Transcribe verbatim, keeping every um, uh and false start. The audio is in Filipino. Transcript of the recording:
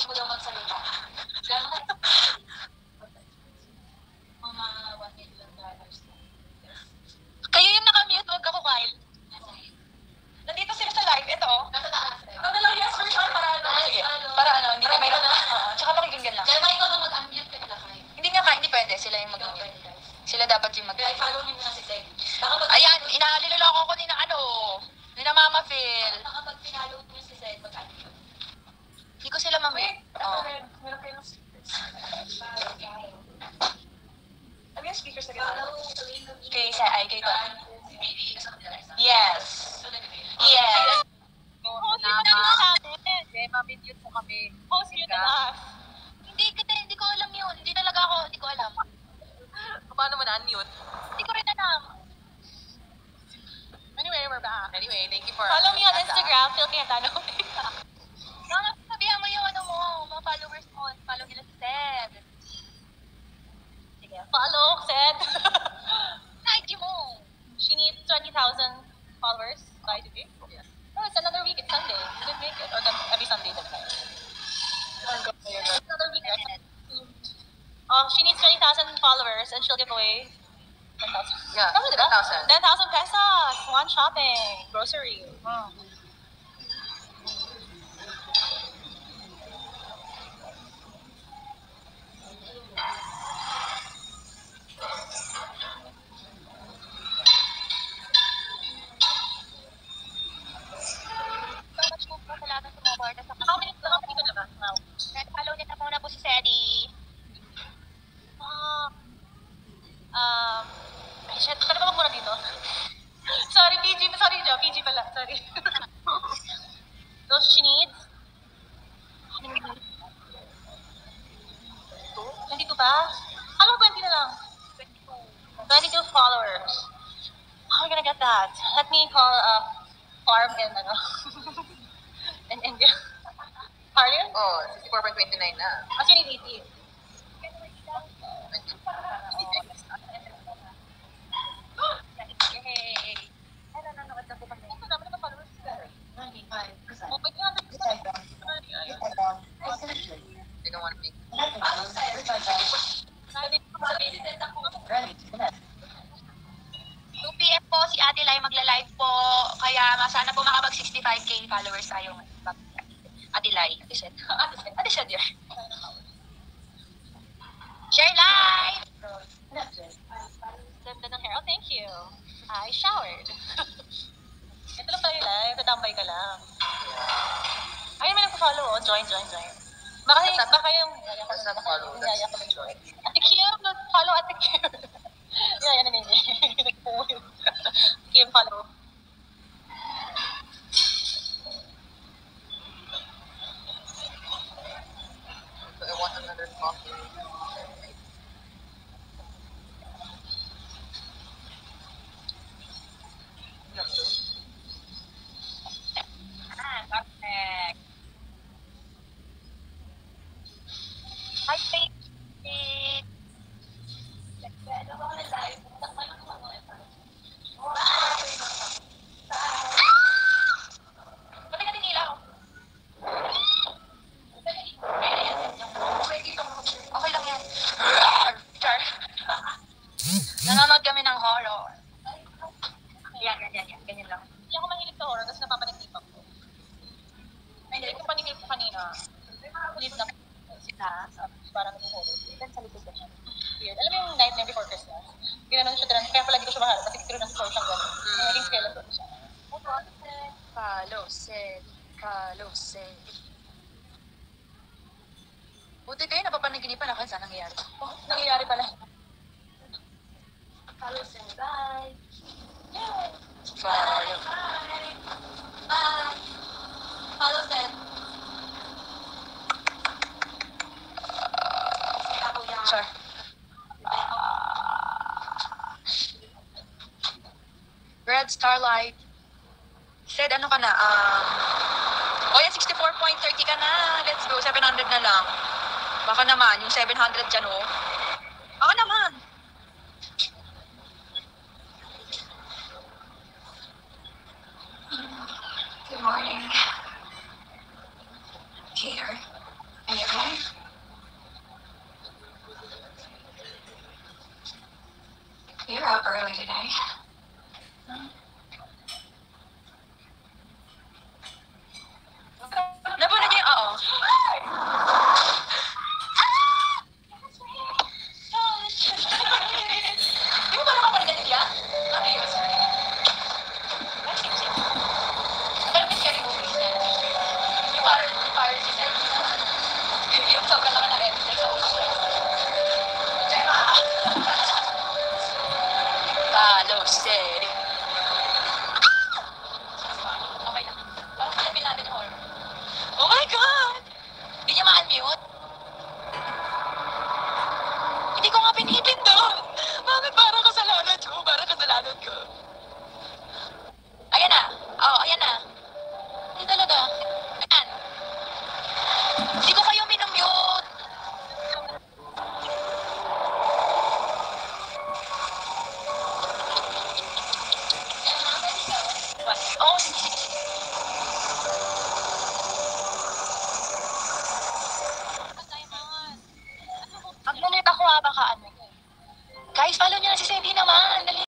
mo daw magsalita. Gano'n ka? Mga one million dollars. Kayo yung nakamute, huwag ako, Kyle. Nandito sila sa live, ito. Nasa taas. Ito na lang yes version para ano. Sige, para ano, hindi na may na. Tsaka pakikinggan lang. Kaya may ikaw na mag-unmute ka nila kayo. Hindi nga, hindi pwede. Sila yung mag-unmute. Sila dapat yung mag- Kaya follow nyo na si Seg. Ayan, inaaliloloko ko ni na ano, ni na Mama Phil. Kapag pinalo nyo si Seg, mag-unmute. Hindi ko sila mamit. Oh. Meron kayo ng speakers. Ano yung speakers na Follow, kay sa ay kay Ton. Yes. Yes. Host yun na sa amin. Hindi, mamit-mute mo kami. Host yun na. Hindi kita, hindi ko alam yun. Hindi talaga ako, hindi ko alam. Paano mo na-unmute? Hindi ko rin alam. Anyway, we're back. Anyway, thank you for... Follow me on Instagram, Phil Cayetano. Mga sabihan mo yung ano mo, mga followers mo. Follow nila si Sed. Sige, follow, Sed. Sa I G mo. She needs twenty thousand followers by today. Yeah. Oh, it's another week. It's Sunday. Should make it. Or every Sunday that's time. It's another week. Right? Oh, she needs twenty thousand followers and she'll give away ten thousand. Yeah, ten thousand. ten thousand pesos. One shopping. Grocery. Hmm. How many, how many ko na ba? Wow. Follow niya na muna po si Sedi. Ah, um, ay, shit, pwede ba magmura dito? Sorry, P G, sorry, Jo, P G pala, sorry. So, she needs? twenty-two ba? Alam mo, twenty na lang. twenty-two followers. How are we gonna get that? Let me call a uh, farm in, ano, in India. Pardon? Oh, sixty-four point two nine na. Mas you need eighty. Yay! Ay, nanonood na po kami. Ito naman naman followers. ninety-five percent. Oh, pwede natin. They don't want to make. two P M po si Ate Lai magla-live po. Kaya sana po makapag sixty-five K followers tayo. Ate Lai. Ate Shed. Ate Shed yun. Share live! Ganda ng hair. Oh, thank you. I showered. Ito lang tayo live. Tatambay ka lang. Ayun, may nagpa-follow. Oh. Join, join, join. Baka, Basta- baka yung... Basta nag-follow, that's Yaya ko join. Ate Kim, follow Ate Kim. Yeah, yan na nini. Nag-follow. Kim, follow. So I want another coffee. Ah, perfect. Hi, Faith. Ba't ka tinilaw? Okay lang yan. Char. Nanonood kami ng horror. Yan, yan, yan, yan. Ganyan lang. Hindi ako mahilig sa horror kasi napapanigipan ko. Ay, hindi ko panigip ko kanina. Hindi na sila. Parang horror. Then sa likod ko siya. Weird. Alam mo yung Nightmare Before Christmas? Ginanon siya dyan. Kaya palagi ko siya mahalap. Kasi kiro ng horror siyang gano'n. Naging skeleton siya. Follow, Sed. Follow, Sed. Buti kayo napapanaginipan ako saan nangyayari. Oh, nangyayari pala. Follow, Seg. Bye. Yeah. Follow. Bye. Bye. Follow, Seg. Ako yan. Sure. Red Starlight. Said, ano ka na? Um, oh, yan, sixty-four point three ka na. Let's go. seven hundred na lang. Baka naman, yung seven hundred dyan, oh. Baka naman. Good morning. Here. Here. sabi ni Horn. Oh my God! Hindi niya ma-unmute? Hindi ko nga pinipindot. Bakit parang kasalanan ko? Parang kasalanan ko. Ayan na. Oo, ayan na. Hindi talaga. Ayan. Hindi ko kayo minumute. Oo, oh, sige, sige, sige. Mag-mute ako ha, baka ano. Guys, follow niyo na si Cindy naman.